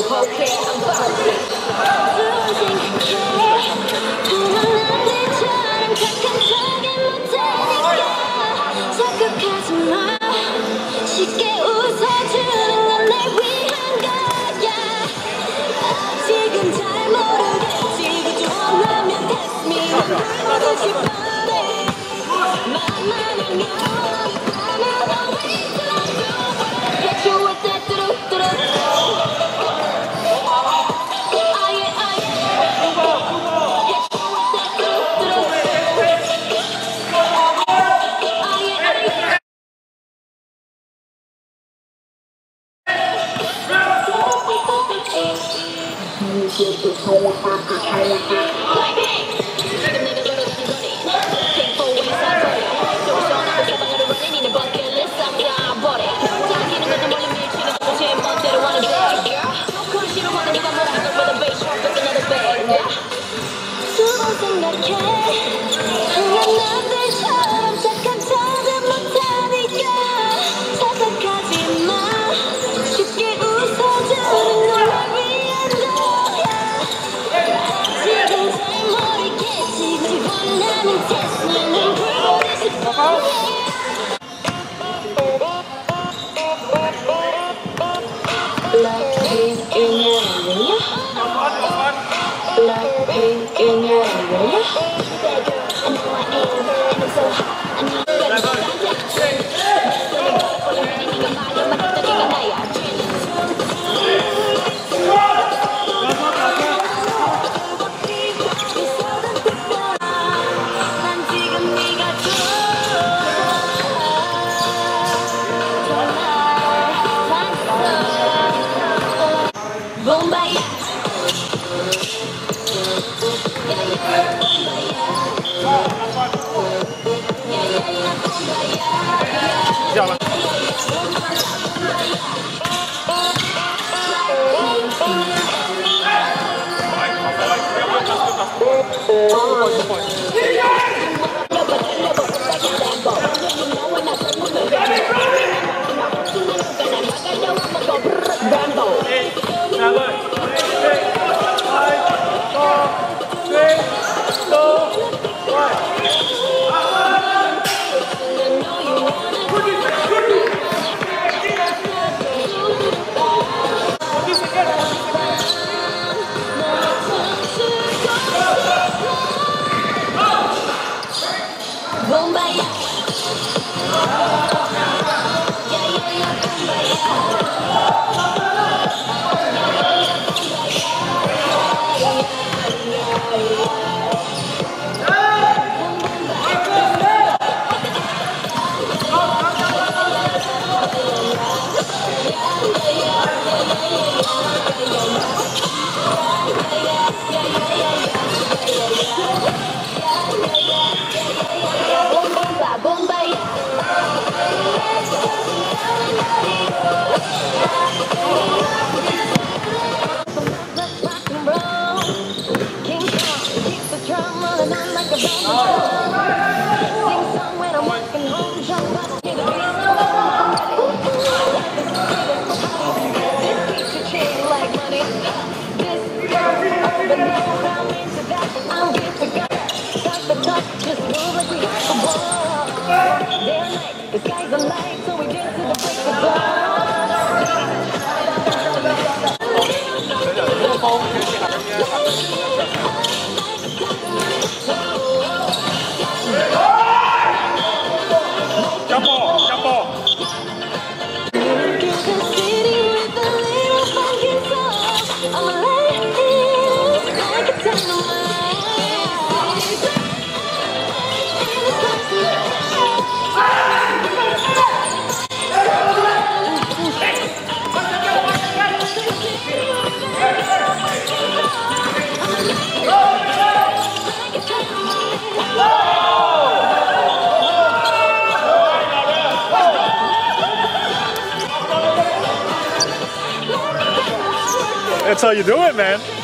쉽게 웃어주는 건 날 위한 거야. 아직은 잘 모르겠지. 그저 원하면 test me. 보고 싶은데 만만한 너 나는 always love you. Hit you with that 뚜루뚜루. 두번 생각해 난 남들처럼 착한 척은 못하니까 착각하지 마. 쉽게 웃어주는 걸 날 위한 거야. 아직은 잘 모르겠지. 그저 원하는 test me. 난 보고 싶어. Blackpink in your area. Blackpink in your area. I know I am, and I'm so hot. I need better contact. 난 지금 네가 좋아. 봄바야. The skies are light, so we dance to the break of dawn. That's how you do it, man.